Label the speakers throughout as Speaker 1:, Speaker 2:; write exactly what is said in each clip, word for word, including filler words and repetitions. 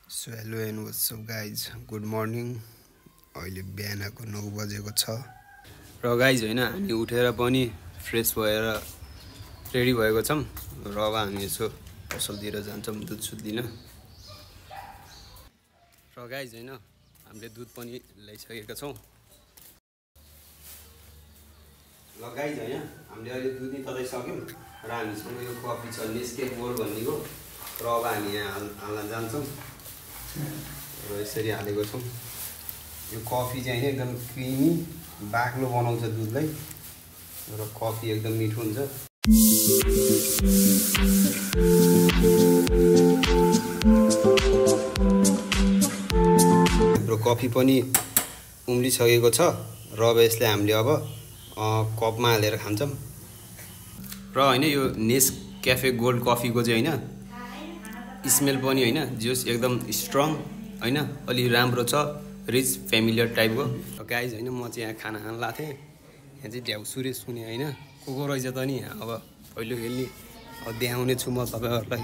Speaker 1: So hello and what's up guys good morning. अहिले बिहानको नौ बजेको छ र गाइज होइन हामी उठेर पनि फ्रेस भएर रेडी भएको छौँ र अब हामी यसो पसलतिर जान्छौँ दुध सुध लिन। र गाइज होइन हामीले दुध पनि ल्याइसकेका छौँ। ल गाइज होइन हामीले अहिले दुध नि तताइसक्यौँ र हामीसँग यो कफी छ नेस्के गोल्ड भन्नेको र अब हामी यहाँ हाल हाल्न जान्छौँ र यसरी हालेको छौँ। यो कफी चाहिँ होइन एकदम क्रिमी बाक्लो बनाउँछ दुधलाई र कफी एकदम मिठो हुन्छ। हाम्रो कफी पनि उम्लिसकेको छ र अब यसलाई हामीले अब कपमा हालेर खान्छौँ। र होइन यो नेस्क्याफे गोल्ड कफीको चाहिँ होइन स्मेल पनि होइन जुस एकदम स्ट्रङ होइन अलि राम्रो छ रिच फ्यामिलियर टाइपको। र गाइज होइन म चाहिँ यहाँ खाना खान लाएको थिएँ। यहाँ चाहिँ ढ्याउ सुरेश सुने होइन को को रहेछ त नि अब पहिलो खेल्ने अब देखाउने छु म तपाईँहरूलाई।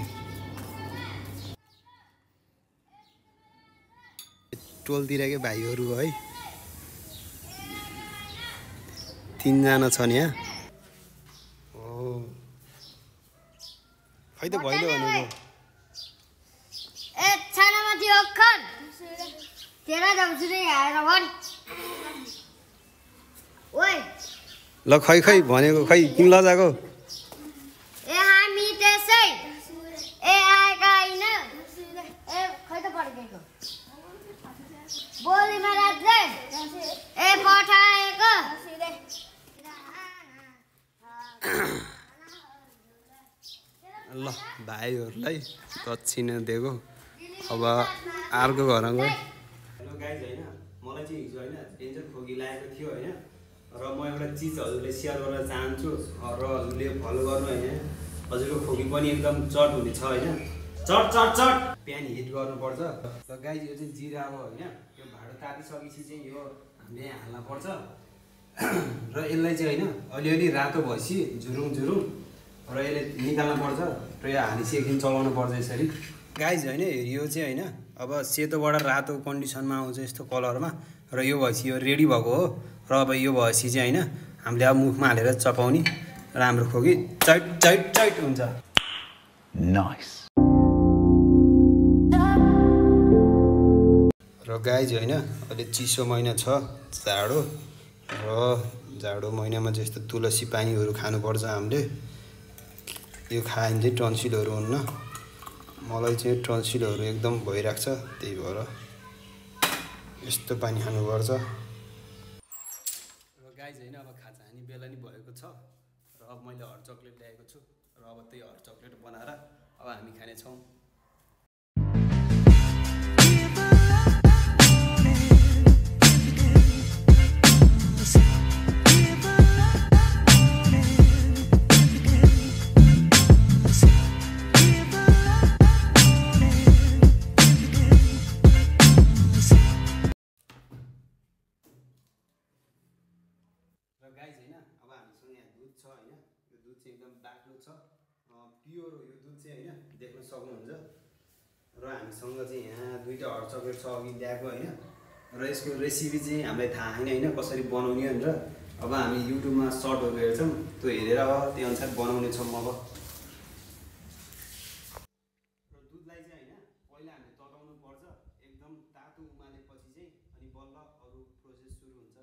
Speaker 1: टोलतिरकै भाइहरू है तिनजना छन् यहाँ। हो खै त भैलो भनेको
Speaker 2: ए छानामाथि अखर तेरा जाउँछु आएर भन् ओइ
Speaker 1: ल खै खै भनेको खै किन लजाको
Speaker 2: ए हामी त्यसै ए आएका होइन ए खै त पड्केको बोलीमा राख्दै ए पठाएको
Speaker 1: ल भाइहरूलाई दक्षिणा दिएको अब अर्को घर गयो। हेलो गाइज होइन मलाई चाहिँ हिजो होइन डेन्जर खोकी लागेको थियो होइन र म एउटा चिज हजुरले सेयर गर्न चाहन्छु र हजुरले फलो गर्नु होइन। हजुरको खोकी पनि एकदम चट हुने छ होइन चट चट चट प्यान हिट गर्नुपर्छ। र गाइज यो चाहिँ जिरा हो होइन यो भाँडो तातिसकेपछि चाहिँ यो हामीले हाल्न पर्छ र यसलाई चाहिँ होइन अलिअलि रातो भएपछि झुरुङ झुरुङ र यसले निकाल्नु पर्छ र यो हालिसी एकदिन चलाउनु पर्छ यसरी। गाइज होइन यो चाहिँ होइन अब सेतोबाट रातो कन्डिसनमा आउँछ यस्तो कलरमा र यो भएपछि यो रेडी भएको हो र अब यो भएपछि चाहिँ होइन हामीले अब मुखमा हालेर चपाउने र हाम्रो खोकी चैट चैट चैट हुन्छ।
Speaker 3: नाइस।
Speaker 1: र गाइज होइन अहिले चिसो महिना छ जाडो र जाडो महिनामा चाहिँ यस्तो तुलसी पानीहरू खानुपर्छ हामीले। यो खायो भने चाहिँ टन्सिलहरू हुन्न। मलाई चाहिँ टन्सिलहरू एकदम भइरहेको छ त्यही भएर यस्तो पानी खानुपर्छ। र गाइज होइन अब खाजा खाने बेला नि भएको छ र अब मैले हट चक्लेट ल्याएको छु र अब त्यही हट चक्लेट बनाएर अब हामी खानेछौँ। र गाइज होइन अब हामीसँग यहाँ दुध छ होइन यो दुध चाहिँ एकदम बाक्लो छ प्योर हो यो दुध चाहिँ होइन देख्न सक्नुहुन्छ। र हामीसँग चाहिँ यहाँ दुईवटा हट चक्लेट छ अघि ल्याएको होइन र यसको रेसिपी चाहिँ हामीलाई थाहा छैन होइन कसरी बनाउने भनेर अब हामी युट्युबमा सर्टहरू हेर्छौँ त्यो हेरेर अब त्यही अनुसार बनाउने छौँ। अब र दुधलाई चाहिँ होइन पहिला हामीले तताउनु पर्छ एकदम तातो उमालेपछि चाहिँ अनि बल्ल अरू प्रोसेस सुरु हुन्छ।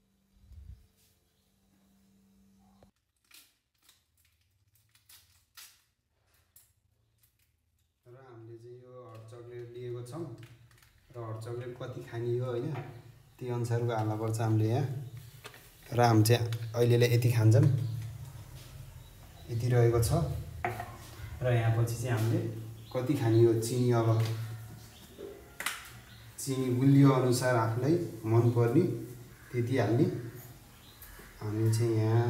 Speaker 1: र हामीले चाहिँ यो हट चक्लेट लिएको छौँ र हट चक्लेट कति खाने हो होइन त्यही अनुसारको हाल्नुपर्छ हामीले यहाँ। र हामी चाहिँ अहिले यति खान्छौँ यति रहेको छ र यहाँ पछि चाहिँ हामीले कति खाने हो चिनी अब चिनी गुलियो अनुसार आफूलाई मनपर्ने त्यति हाल्ने। हामी चाहिँ यहाँ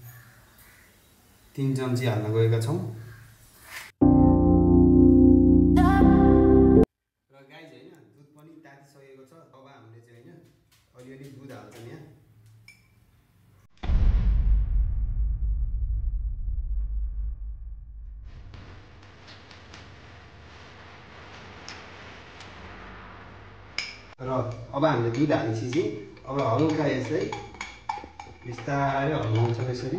Speaker 1: तिन चम्ची हाल्न गएका छौँ। तातिसकेको छ अब हामीले चाहिँ होइन अलिअलि दुध हाल्छौँ यहाँ। र अब हामीले दुध हालेपछि चाहिँ अब हल्का यसलाई बिस्तारै हल्लाउँछौँ यसरी।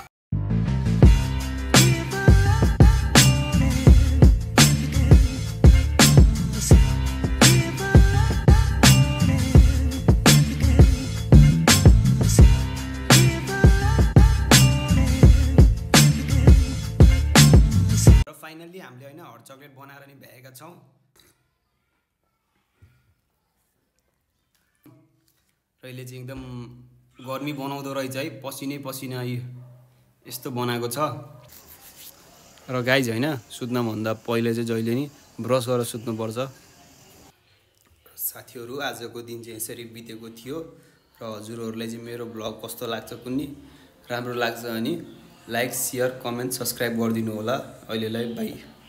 Speaker 1: र फाइनल्ली हामीले होइन हट चक्लेट बनाएर नि भ्याएका छौँ। र यसले चाहिँ एकदम गर्मी बनाउँदो रहेछ है, पसिनै पसिना यस्तो बनाएको छ। र गाइज होइन सुत्नभन्दा पहिले चाहिँ जहिले नि ब्रस गरेर सुत्नुपर्छ। साथीहरू आजको दिन चाहिँ यसरी बितेको थियो र हजुरहरूलाई चाहिँ मेरो ब्लग कस्तो लाग्छ कुन्नी राम्रो लाग्छ भने लाइक, सेयर, कमेन्ट, सब्सक्राइब गरिदिनु होला। अहिलेलाई बाई।